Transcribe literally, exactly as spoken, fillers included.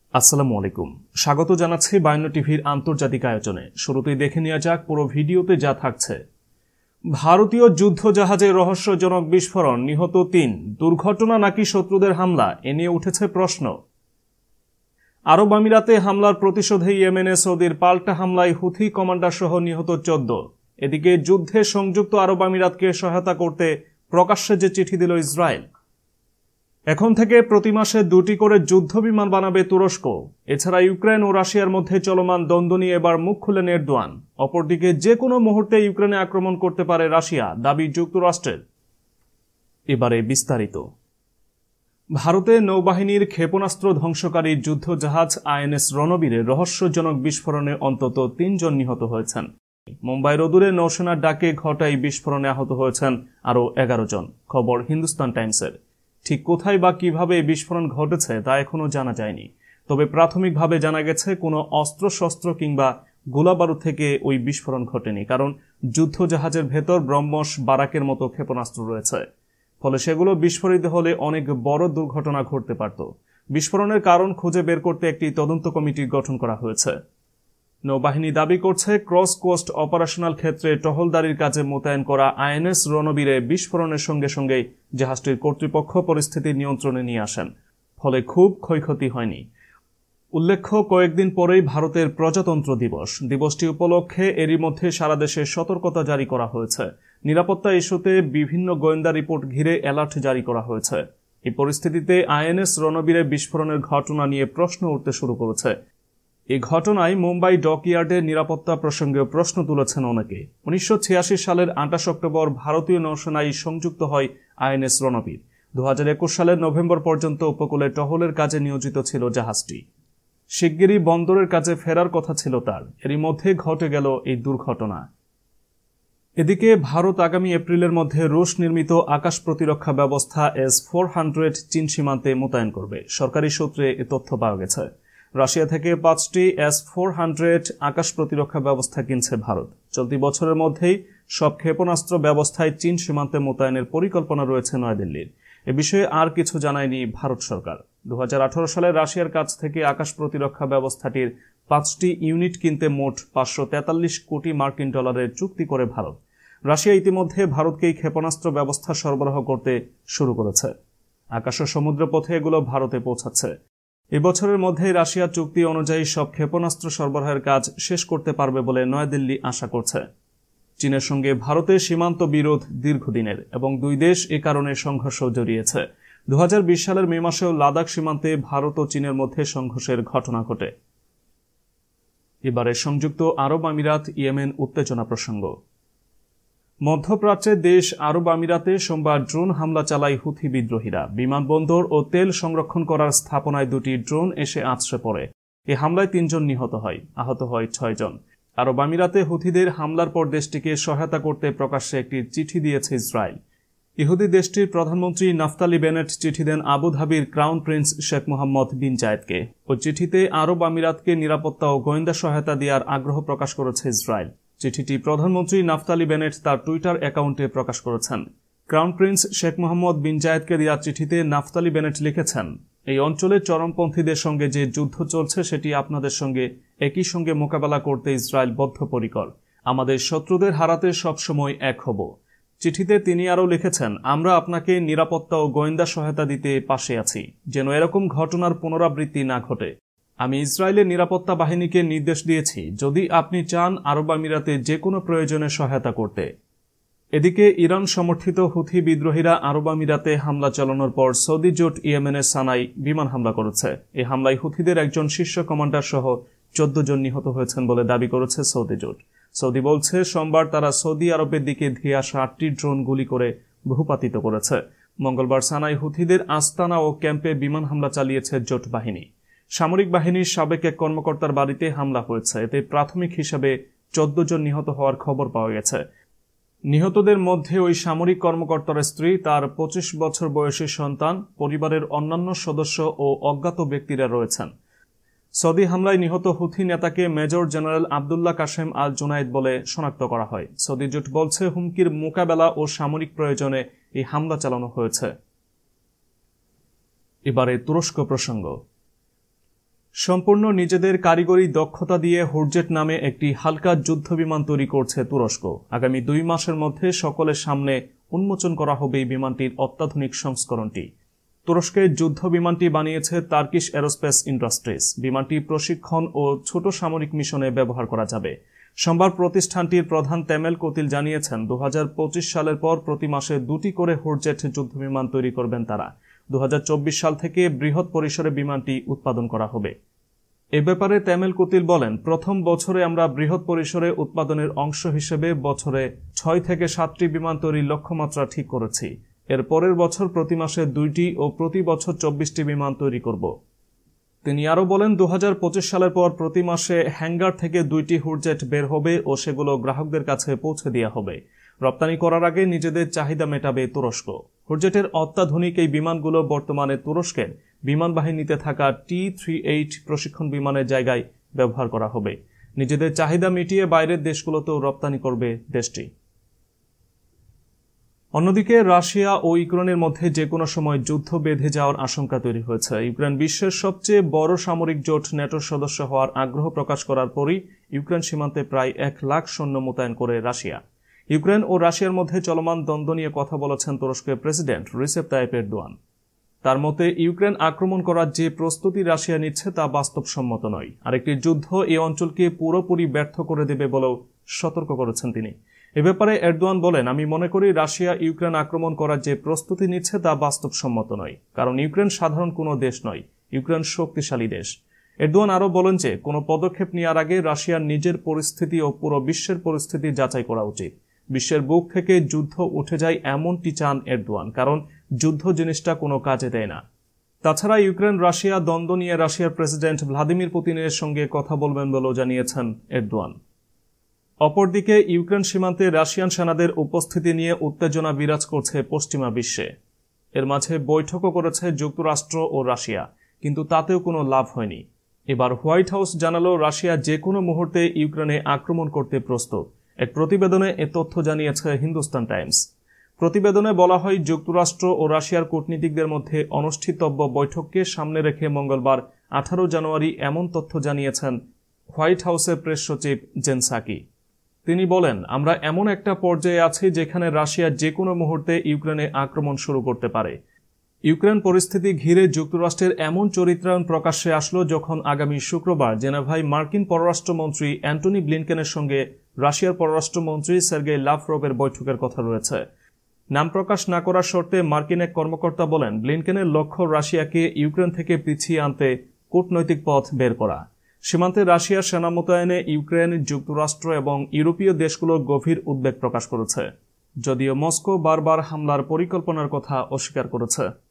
আসসালামু আলাইকুম, স্বাগত জানাচ্ছি বায়ান্ন টিভির আন্তর্জাতিক আয়োজনে। শুরুতেই দেখে নেওয়া যাক পুরো ভিডিওতে যা থাকছে। ভারতীয় যুদ্ধজাহাজে রহস্যজনক বিস্ফোরণ, নিহত তিন। দুর্ঘটনা নাকি শত্রুদের হামলা, এ নিয়ে উঠেছে প্রশ্ন। আরব আমিরাতে হামলার প্রতিশোধে ইয়েমেনে সৌদির পাল্টা হামলায় হুথি কমান্ডার সহ নিহত চোদ্দ। এদিকে যুদ্ধে সংযুক্ত আরব আমিরাতকে সহায়তা করতে প্রকাশ্যে যে চিঠি দিল ইসরায়েল। এখন থেকে প্রতি মাসে দুটি করে যুদ্ধ বিমান বানাবে তুরস্ক। এছাড়া ইউক্রেন ও রাশিয়ার মধ্যে চলমান দ্বন্দ্ব নিয়ে এবার মুখ খুলেন এরদোয়ান। অপরদিকে যে কোনো মুহূর্তে ইউক্রেনে আক্রমণ করতে পারে রাশিয়া, দাবি যুক্তরাষ্ট্রের। এবারে বিস্তারিত। ভারতে নৌবাহিনীর ক্ষেপণাস্ত্র ধ্বংসকারী যুদ্ধজাহাজ আইএনএস রণবীরে রহস্যজনক বিস্ফোরণে অন্তত তিনজন নিহত হয়েছেন। মুম্বাইয়ের অদূরে নৌসেনার ডাকে ঘটা এই বিস্ফোরণে আহত হয়েছেন আরও এগারো জন। খবর হিন্দুস্তান টাইমসের। ঠিক কোথায় বা কিভাবে বিস্ফোরণ ঘটেছে তা এখনও জানা যায়নি। তবে প্রাথমিকভাবে জানা গেছে কোনো অস্ত্রশস্ত্র কিংবা গোলাবারুদ থেকে ওই বিস্ফোরণ ঘটেনি, কারণ যুদ্ধজাহাজের ভেতর ব্রহ্মস, বারাকের মতো ক্ষেপণাস্ত্র রয়েছে। ফলে সেগুলো বিস্ফোরিত হলে অনেক বড় দুর্ঘটনা ঘটতে পারত। বিস্ফোরণের কারণ খুঁজে বের করতে একটি তদন্ত কমিটি গঠন করা হয়েছে। নৌবাহিনী দাবি করছে, ক্রস কোস্ট অপারেশনাল ক্ষেত্রে টহলদারির কাজে মোতায়েন করা আইএনএস রণবীরে বিস্ফোরণের সঙ্গে সঙ্গেই জাহাজটির কর্তৃপক্ষ পরিস্থিতি নিয়ন্ত্রণে নিয়ে আসেন। ফলে খুব ক্ষয়ক্ষতি হয়নি। উল্লেখ্য, কয়েকদিন পরেই ভারতের প্রজাতন্ত্র দিবস। দিবসটি উপলক্ষে এরই মধ্যে সারা দেশে সতর্কতা জারি করা হয়েছে। নিরাপত্তা ইস্যুতে বিভিন্ন গোয়েন্দা রিপোর্ট ঘিরে অ্যালার্ট জারি করা হয়েছে। এই পরিস্থিতিতে আইএনএস রণবীরে বিস্ফোরণের ঘটনা নিয়ে প্রশ্ন উঠতে শুরু করেছে। এই ঘটনায় মুম্বাই ডকইয়ার্ডের নিরাপত্তা প্রসঙ্গেও প্রশ্ন তুলেছেন অনেকে। উনিশশো ছিয়াশি সালের আটাশ অক্টোবর ভারতীয় নৌসেনায় সংযুক্ত হয় আইএনএস রণবীর। দু হাজার একুশ সালের নভেম্বর পর্যন্ত উপকূলে টহলের কাজে নিয়োজিত ছিল জাহাজটি। শিগগিরই বন্দরের কাজে ফেরার কথা ছিল তার। এরই মধ্যে ঘটে গেল এই দুর্ঘটনা। এদিকে ভারত আগামী এপ্রিলের মধ্যে রুশ নির্মিত আকাশ প্রতিরক্ষা ব্যবস্থা এস ফোর হান্ড্রেড চীন সীমান্তে মোতায়েন করবে। সরকারি সূত্রে এ তথ্য পাওয়া গেছে। রাশিয়া থেকে পাঁচটি এস ফোর হান্ড্রেড আকাশ প্রতিরক্ষা ব্যবস্থা কিনছে ভারত। চলতি বছরের মধ্যেই সব ক্ষেপণাস্ত্র ব্যবস্থায় চীন সীমান্তে মোতায়েনের পরিকল্পনা রয়েছে নয়াদিল্লির। এ বিষয়ে আর কিছু জানায়নি ভারত সরকার। দু হাজার আঠারো সালে রাশিয়ার কাছ থেকে আকাশ প্রতিরক্ষা ব্যবস্থাটির পাঁচটি ইউনিট কিনতে মোট পাঁচশো তেতাল্লিশ কোটি মার্কিন ডলারের চুক্তি করে ভারত। রাশিয়া ইতিমধ্যে ভারতকেই ক্ষেপণাস্ত্র ব্যবস্থা সরবরাহ করতে শুরু করেছে। আকাশ ও সমুদ্রপথে এগুলো ভারতে পৌঁছাচ্ছে। এবছরের মধ্যেই রাশিয়া চুক্তি অনুযায়ী সব ক্ষেপণাস্ত্র সরবরাহের কাজ শেষ করতে পারবে বলে নয়াদিল্লি আশা করছে। চীনের সঙ্গে ভারতের সীমান্ত বিরোধ দীর্ঘদিনের এবং দুই দেশ এ কারণে সংঘর্ষ জড়িয়েছে। দু হাজার বিশ সালের মে মাসেও লাদাখ সীমান্তে ভারত ও চীনের মধ্যে সংঘর্ষের ঘটনা ঘটে। এবারে সংযুক্ত আরব আমিরাত ইয়েমেন উত্তেজনা প্রসঙ্গ। মধ্যপ্রাচ্যের দেশ আরব আমিরাতে সোমবার ড্রোন হামলা চালায় হুথি বিদ্রোহীরা। বিমানবন্দর ও তেল সংরক্ষণ করার স্থাপনায় দুটি ড্রোন এসে আছড়ে পড়ে। এ হামলায় তিনজন নিহত হয়, আহত হয় ছয় জন। আরব আমিরাতে হুথিদের হামলার পর দেশটিকে সহায়তা করতে প্রকাশ্যে একটি চিঠি দিয়েছে ইসরায়েল। ইহুদি দেশটির প্রধানমন্ত্রী নাফতালি বেনেট চিঠি দেন আবুধাবির crown prince Sheikh Mohammed bin জায়েদকে। ওই চিঠিতে আরব আমিরাতকে নিরাপত্তা ও গোয়েন্দা সহায়তা দেওয়ার আগ্রহ প্রকাশ করেছে ইসরায়েল। চিঠিটি প্রধানমন্ত্রী নাফতালি বেনেট তার টুইটার অ্যাকাউন্টে প্রকাশ করেছেন। Crown prince Sheikh Mohammed bin জায়েদকে দেওয়া চিঠিতে নাফতালি বেনেট লিখেছেন, এই অঞ্চলে চরমপন্থীদের সঙ্গে যে যুদ্ধ চলছে সেটি আপনাদের সঙ্গে একই সঙ্গে মোকাবেলা করতে ইসরায়েল বদ্ধপরিকর। আমাদের শত্রুদের হারাতে সবসময় এক হব। চিঠিতে তিনি আরও লিখেছেন, আমরা আপনাকে নিরাপত্তা ও গোয়েন্দা সহায়তা দিতে পাশে আছি, যেন এরকম ঘটনার পুনরাবৃত্তি না ঘটে। আমি ইসরায়েলের নিরাপত্তা বাহিনীকে নির্দেশ দিয়েছি, যদি আপনি চান আরব আমিরাতে যে কোনো প্রয়োজনে সহায়তা করতে। এদিকে ইরান সমর্থিত হুথি বিদ্রোহীরা আরব আমিরাতে হামলা চালানোর পর সৌদি জোট ইয়েমেনের সানায় বিমান হামলা করেছে। এই হামলায় হুথিদের একজন শীর্ষ কমান্ডার সহ চোদ্দ জন নিহত হয়েছেন বলে দাবি করেছে সৌদি জোট। সৌদি বলছে, সোমবার তারা সৌদি আরবের দিকে ধেয়ে আসা আটটি ড্রোন গুলি করে ভূপাতিত করেছে। মঙ্গলবার সানায় হুথিদের আস্তানা ও ক্যাম্পে বিমান হামলা চালিয়েছে জোট বাহিনী। সামরিক বাহিনীর সাবেক এক কর্মকর্তার বাড়িতে হামলা হয়েছে। এতে প্রাথমিক হিসাবে চোদ্দ জন নিহত হওয়ার খবর পাওয়া গেছে। নিহতদের মধ্যে ওই সামরিক কর্মকর্তার স্ত্রী, তার পঁচিশ বছর বয়সী সন্তান, পরিবারের অন্যান্য সদস্য ও অজ্ঞাত ব্যক্তিরা রয়েছেন। সৌদি হামলায় নিহত হুথি নেতাকে major general Abdullah Kashem al Junaid বলে শনাক্ত করা হয়। সৌদি জোট বলছে, হুমকির মোকাবেলা ও সামরিক প্রয়োজনে এই হামলা চালানো হয়েছে। এবারে তুরস্ক প্রসঙ্গ। সম্পূর্ণ নিজেদের কারিগরি দক্ষতা দিয়ে হুরজেট নামে একটি হালকা যুদ্ধবিমান তৈরি করছে তুরস্ক। আগামী দুই মাসের মধ্যে সকলের সামনে উন্মোচন করা হবে এই বিমানটির অত্যাধুনিক সংস্করণটি। তুরস্কের যুদ্ধ বিমানটি বানিয়েছে টার্কিশ এরোস্পেস ইন্ডাস্ট্রিজ। বিমানটি প্রশিক্ষণ ও ছোট সামরিক মিশনে ব্যবহার করা যাবে। সোমবার প্রতিষ্ঠানটির প্রধান তেমেল কোতিল জানিয়েছেন, দু হাজার পঁচিশ সালের পর প্রতি মাসে দুটি করে হুরজেট যুদ্ধবিমান তৈরি করবেন তারা। দু হাজার চব্বিশ সাল থেকে বৃহৎ পরিসরে বিমানটি উৎপাদন করা হবে। এ ব্যাপারে তেমেল কোতিল বলেন, প্রথম বছরে আমরা বৃহৎ পরিসরে উৎপাদনের অংশ হিসেবে বছরে ছয় থেকে সাতটি বিমান তৈরির লক্ষ্যমাত্রা ঠিক করেছি। এর পরের বছর প্রতি মাসে দুইটি ও প্রতি বছর চব্বিশটি বিমান তৈরি করব। তিনি আরও বলেন, দু হাজার পঁচিশ সালের পর প্রতি মাসে হ্যাঙ্গার থেকে দুইটি হুরজেট বের হবে ও সেগুলো গ্রাহকদের কাছে পৌঁছে দেওয়া হবে। রপ্তানি করার আগে নিজেদের চাহিদা মেটাবে তুরস্ক। হুরজেটের অত্যাধুনিক এই বিমানগুলো বর্তমানে তুরস্কের বিমান বাহিনীতে থাকা টি থ্রি এইট প্রশিক্ষণ বিমানের জায়গায় ব্যবহার করা হবে। নিজেদের চাহিদা মিটিয়ে বাইরের দেশগুলোতেও রপ্তানি করবে দেশটি। অন্যদিকে রাশিয়া ও ইউক্রেনের মধ্যে যে কোনো সময় যুদ্ধ বেঁধে যাওয়ার আশঙ্কা তৈরি হয়েছে। ইউক্রেন বিশ্বের সবচেয়ে বড় সামরিক জোট ন্যাটোর সদস্য হওয়ার আগ্রহ প্রকাশ করার পরই ইউক্রেন সীমান্তে প্রায় এক লাখ সৈন্য মোতায়েন করে রাশিয়া। ইউক্রেন ও রাশিয়ার মধ্যে চলমান দ্বন্দ্ব নিয়ে কথা বলেছেন তুরস্কের প্রেসিডেন্ট রিসেপ তাইপ এরদোয়ান। তার মতে, ইউক্রেন আক্রমণ করার যে প্রস্তুতি রাশিয়া নিচ্ছে তা বাস্তবসম্মত নয়। আরেকটি যুদ্ধ এই অঞ্চলকে পুরোপুরি ব্যর্থ করে দেবে বলেও সতর্ক করেছেন তিনি। এ ব্যাপারে এরদোয়ান বলেন, আমি মনে করি রাশিয়া ইউক্রেন আক্রমণ করার যে প্রস্তুতি নিচ্ছে তা বাস্তবসম্মত নয়, কারণ ইউক্রেন সাধারণ কোনো দেশ নয়, ইউক্রেন শক্তিশালী দেশ। এরদোয়ান আরও বলেন যে কোনো পদক্ষেপ নেওয়ার আগে রাশিয়ার নিজের পরিস্থিতি ও পুরো বিশ্বের পরিস্থিতি যাচাই করা উচিত। বিশ্বের বুক থেকে যুদ্ধ উঠে যায় এমনটি চান এরদোয়ান, কারণ যুদ্ধ জিনিসটা কোনো কাজে দেয় না। তাছাড়া ইউক্রেন রাশিয়া দ্বন্দ্ব নিয়ে রাশিয়ার প্রেসিডেন্ট ভ্লাদিমির পুতিনের সঙ্গে কথা বলবেন বলেও জানিয়েছেন এরদোয়ান। অপরদিকে ইউক্রেন সীমান্তে রাশিয়ান সেনাদের উপস্থিতি নিয়ে উত্তেজনা বিরাজ করছে পশ্চিমা বিশ্বে। এর মাঝে বৈঠকও করেছে যুক্তরাষ্ট্র ও রাশিয়া, কিন্তু তাতেও কোনো লাভ হয়নি। এবার হোয়াইট হাউস জানালো রাশিয়া যে কোনো মুহূর্তে ইউক্রেনে আক্রমণ করতে প্রস্তুত। এক প্রতিবেদনে এ তথ্য জানিয়েছে হিন্দুস্তান টাইমস। প্রতিবেদনে বলা হয়, যুক্তরাষ্ট্র ও রাশিয়ার কূটনীতিকদের মধ্যে অনুষ্ঠিতব্য বৈঠককে সামনে রেখে মঙ্গলবার আঠারো জানুয়ারি এমন তথ্য জানিয়েছেন হোয়াইট হাউসের প্রেস সচিব জেন সাকি। তিনি বলেন, আমরা এমন একটা পর্যায়ে আছি যেখানে রাশিয়া যে কোনো মুহূর্তে ইউক্রেনে আক্রমণ শুরু করতে পারে। ইউক্রেন পরিস্থিতি ঘিরে যুক্তরাষ্ট্রের এমন চরিত্রায়ন প্রকাশ্যে আসলো যখন আগামী শুক্রবার জেনেভায় মার্কিন পররাষ্ট্রমন্ত্রী অ্যান্টনি ব্লিনকেনের সঙ্গে রাশিয়ার পররাষ্ট্রমন্ত্রী সের্গেই লাভরভের বৈঠকের কথা রয়েছে। নাম প্রকাশ না করার শর্তে মার্কিন এক কর্মকর্তা বলেন, ব্লিনকেনের লক্ষ্য রাশিয়াকে ইউক্রেন থেকে পিছিয়ে আনতে কূটনৈতিক পথ বের করা। সীমান্তে রাশিয়ার সেনা মোতায়েনে ইউক্রেন, যুক্তরাষ্ট্র এবং ইউরোপীয় দেশগুলো গভীর উদ্বেগ প্রকাশ করেছে, যদিও মস্কো বারবার হামলার পরিকল্পনার কথা অস্বীকার করেছে।